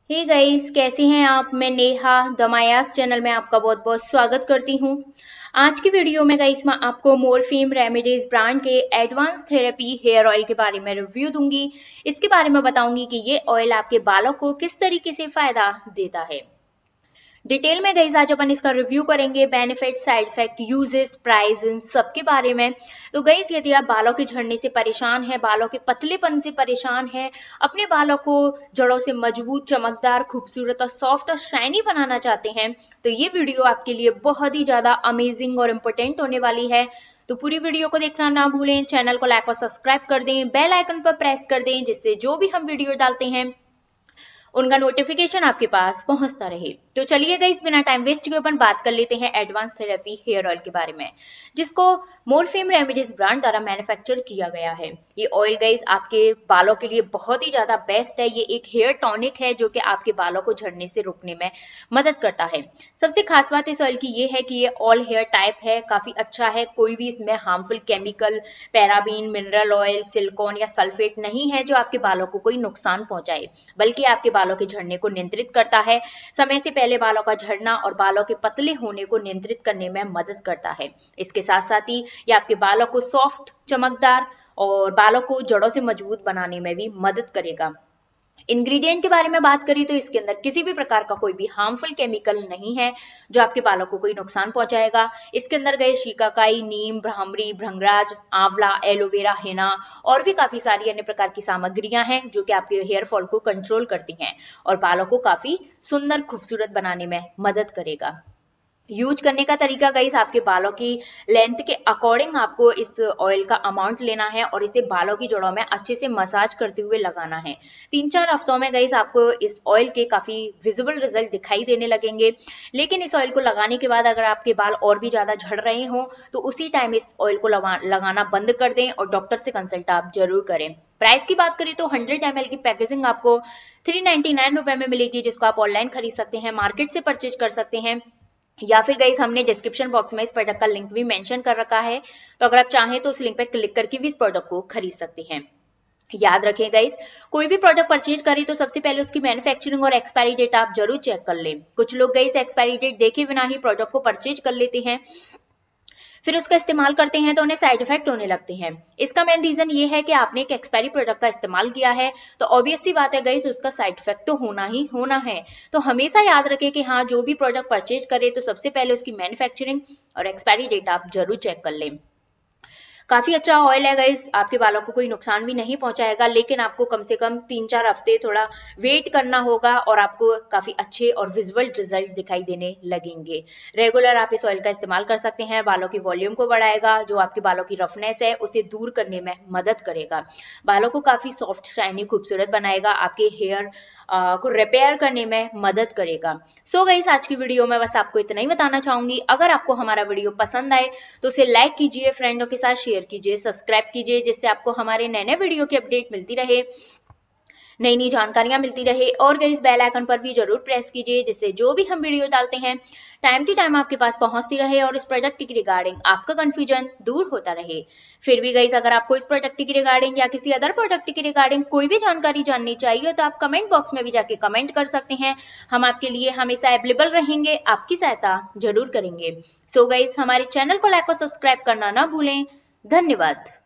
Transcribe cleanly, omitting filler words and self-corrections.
Hey guys, कैसे हैं आप। मैं नेहा दमायास चैनल में आपका बहुत बहुत स्वागत करती हूँ। आज की वीडियो में गाइस मैं आपको मोरफीम रेमेडीज ब्रांड के एडवांस थेरेपी हेयर ऑयल के बारे में रिव्यू दूंगी। इसके बारे में बताऊंगी कि ये ऑयल आपके बालों को किस तरीके से फायदा देता है। डिटेल में गाइस आज अपन इसका रिव्यू करेंगे, benefit, side effect, uses, price, इन सब के बारे में। तो गाइस यदि आप बालों के झड़ने से परेशान है, बालों के पतलेपन से परेशान है, अपने बालों को जड़ों से मजबूत, चमकदार, खूबसूरत और सॉफ्ट और शाइनी बनाना चाहते हैं तो ये वीडियो आपके लिए बहुत ही ज्यादा अमेजिंग और इम्पोर्टेंट होने वाली है। तो पूरी वीडियो को देखना ना भूलें, चैनल को लाइक और सब्सक्राइब कर दें, बेल आइकन पर प्रेस कर दें जिससे जो भी हम वीडियो डालते हैं उनका नोटिफिकेशन आपके पास पहुंचता रहे। तो चलिए गाइस बिना टाइम वेस्ट किए अपन बात कर लेते हैं एडवांस थेरेपी हेयर ऑयल के बारे में, जिसको मोरफीम रेमेडीज ब्रांड द्वारा मैन्युफैक्चर किया गया है। ये ऑयल गाइस आपके बालों के लिए बहुत ही ज्यादा बेस्ट है। ये एक हेयर टॉनिक है जो कि आपके बालों को झड़ने से रोकने में मदद करता है। सबसे खास बात इस ऑयल की ये है कि ये ऑल हेयर टाइप है, काफी अच्छा है। कोई भी इसमें harmful chemical, paraben, mineral oil, silicone या सल्फेट नहीं है जो आपके बालों को कोई नुकसान पहुंचाए, बल्कि आपके बालों के झड़ने को नियंत्रित करता है। समय से पहले बालों का झड़ना और बालों के पतले होने को नियंत्रित करने में मदद करता है। इसके साथ साथ ही ये आपके बालों को सॉफ्ट, चमकदार और बालों को जड़ों से मजबूत बनाने में भी मदद करेगा। इंग्रेडिएंट के बारे में बात करें तो इसके अंदर किसी भी प्रकार का कोई भी हार्मफुल केमिकल नहीं है जो आपके बालों को कोई नुकसान पहुंचाएगा। इसके अंदर गए शिकाकाई, नीम, ब्राह्मणी, भृंगराज, आंवला, एलोवेरा, हेना और भी काफी सारी अन्य प्रकार की सामग्रियां हैं जो कि आपके हेयर फॉल को कंट्रोल करती हैं और बालों को काफी सुंदर, खूबसूरत बनाने में मदद करेगा। यूज करने का तरीका गाइस आपके बालों की लेंथ के अकॉर्डिंग आपको इस ऑयल का अमाउंट लेना है और इसे बालों की जड़ों में अच्छे से मसाज करते हुए लगाना है। 3-4 हफ्तों में गाइस आपको इस ऑयल के काफी विजिबल रिजल्ट दिखाई देने लगेंगे। लेकिन इस ऑयल को लगाने के बाद अगर आपके बाल और भी ज्यादा झड़ रहे हो तो उसी टाइम इस ऑयल को लगाना बंद कर दें और डॉक्टर से कंसल्ट आप जरूर करें। प्राइस की बात करें तो 100 ml की पैकेजिंग आपको 399 रुपए में मिलेगी, जिसको आप ऑनलाइन खरीद सकते हैं, मार्केट से परचेज कर सकते हैं, या फिर गाइस हमने डिस्क्रिप्शन बॉक्स में इस प्रोडक्ट का लिंक भी मेंशन कर रखा है। तो अगर आप चाहें तो उस लिंक पर क्लिक करके भी इस प्रोडक्ट को खरीद सकते हैं। याद रखें गाइस, कोई भी प्रोडक्ट परचेज करें तो सबसे पहले उसकी मैन्युफैक्चरिंग और एक्सपायरी डेट आप जरूर चेक कर लें। कुछ लोग गाइस एक्सपायरी डेट देखे बिना ही प्रोडक्ट को परचेज कर लेते हैं, फिर उसका इस्तेमाल करते हैं तो उन्हें साइड इफेक्ट होने लगते हैं। इसका मेन रीजन ये है कि आपने एक एक्सपायरी प्रोडक्ट का इस्तेमाल किया है तो ऑब्वियस सी बात है गाइस उसका साइड इफेक्ट तो होना ही होना है। तो हमेशा याद रखें कि हाँ, जो भी प्रोडक्ट परचेज करे तो सबसे पहले उसकी मैन्युफैक्चरिंग और एक्सपायरी डेट आप जरूर चेक कर लें। काफी अच्छा ऑयल है गाइस, आपके बालों को कोई नुकसान भी नहीं पहुंचाएगा, लेकिन आपको कम से कम 3-4 हफ्ते थोड़ा वेट करना होगा और आपको काफी अच्छे और विजुअल रिजल्ट दिखाई देने लगेंगे। रेगुलर आप इस ऑयल का इस्तेमाल कर सकते हैं। बालों की वॉल्यूम को बढ़ाएगा, जो आपके बालों की रफनेस है उसे दूर करने में मदद करेगा, बालों को काफी सॉफ्ट, शाइनी, खूबसूरत बनाएगा, आपके हेयर को रिपेयर करने में मदद करेगा। सो गाइस आज की वीडियो में बस आपको इतना ही बताना चाहूंगी। अगर आपको हमारा वीडियो पसंद आए तो उसे लाइक कीजिए, फ्रेंडों के साथ शेयर कीजिए, सब्सक्राइब कीजिए, जिससे आपको हमारे नए नए वीडियो की अपडेट मिलती रहे, नई नई जानकारियां मिलती रहे। और गाइस बेल आइकन पर भी जरूर प्रेस कीजिए जिससे जो भी हम वीडियो डालते हैं टाइम टू टाइम आपके पास पहुंचती रहे और इस प्रोडक्ट की रिगार्डिंग आपका कंफ्यूजन दूर होता रहे। फिर भी गाइस अगर आपको इस प्रोडक्ट की रिगार्डिंग या किसी अदर प्रोडक्ट की रिगार्डिंग कोई भी जानकारी जाननी चाहिए तो आप कमेंट बॉक्स में भी जाके कमेंट कर सकते हैं। हम आपके लिए हमेशा अवेलेबल रहेंगे, आपकी सहायता जरूर करेंगे। सो गाइस हमारे चैनल को लाइक और सब्सक्राइब करना ना भूलें। धन्यवाद।